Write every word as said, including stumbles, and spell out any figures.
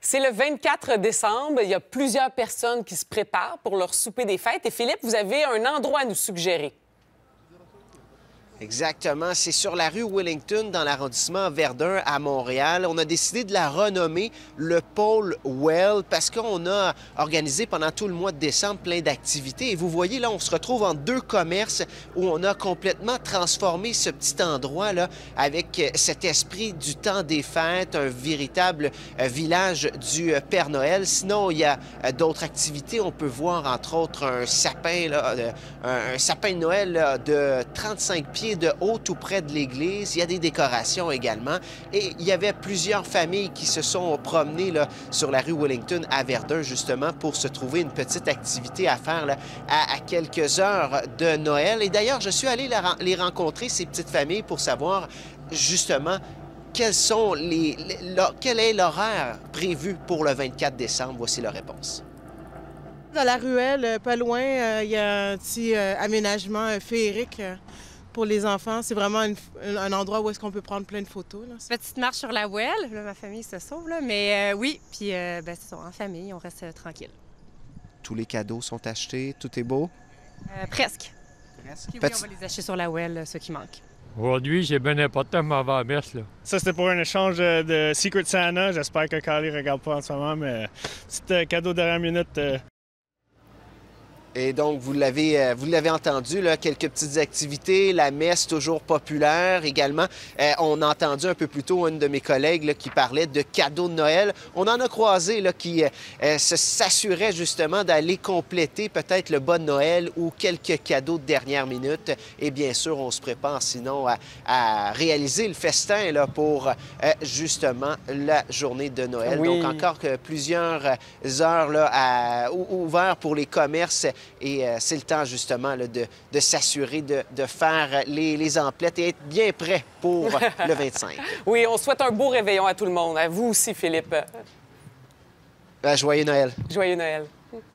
C'est le vingt-quatre décembre. Il y a plusieurs personnes qui se préparent pour leur souper des fêtes. Et Philippe, vous avez un endroit à nous suggérer. Exactement. C'est sur la rue Wellington, dans l'arrondissement Verdun, à Montréal. On a décidé de la renommer le Pôle Well parce qu'on a organisé pendant tout le mois de décembre plein d'activités. Et vous voyez, là, on se retrouve en deux commerces où on a complètement transformé ce petit endroit-là avec cet esprit du temps des fêtes, un véritable village du Père Noël. Sinon, il y a d'autres activités. On peut voir, entre autres, un sapin, là, un sapin de Noël là, de trente-cinq pieds de haut tout près de l'église. Il y a des décorations également. Et il y avait plusieurs familles qui se sont promenées là, sur la rue Wellington à Verdun, justement, pour se trouver une petite activité à faire là, à, à quelques heures de Noël. Et d'ailleurs, je suis allé la, les rencontrer, ces petites familles, pour savoir, justement, quels sont les, les, leur, quel est l'horaire prévu pour le vingt-quatre décembre. Voici leur réponse. Dans la ruelle, pas loin, euh, il y a un petit euh, aménagement euh, féerique euh, pour les enfants. C'est vraiment une, un endroit où est-ce qu'on peut prendre plein de photos. Là. Petite marche sur la Well. Là, ma famille se sauve, là. Mais euh, oui, puis euh, ben, c'est ça, en famille, on reste euh, tranquille. Tous les cadeaux sont achetés, tout est beau? Euh, presque. Presque. Puis oui, on va les acheter sur la Well, euh, ceux qui manquent. Aujourd'hui, j'ai bien important de m'en va à la messe, là. Ça, c'était pour un échange de Secret Santa. J'espère que Carly ne regarde pas en ce moment, mais petit euh, cadeau de dernière minute. Euh... Et donc, vous l'avez euh, vous l'avez entendu, là, quelques petites activités, la messe toujours populaire également. Euh, on a entendu un peu plus tôt une de mes collègues là, qui parlait de cadeaux de Noël. On en a croisé là, qui euh, s'assuraient justement d'aller compléter peut-être le bas de Noël ou quelques cadeaux de dernière minute. Et bien sûr, on se prépare sinon à, à réaliser le festin là, pour euh, justement la journée de Noël. Oui. Donc, encore que plusieurs heures là, à, ouvertes pour les commerces. Et euh, c'est le temps, justement, là, de, de s'assurer de, de faire les, les emplettes et être bien prêt pour le vingt-cinq. Oui, on souhaite un beau réveillon à tout le monde. À vous aussi, Philippe. Euh, joyeux Noël. Joyeux Noël.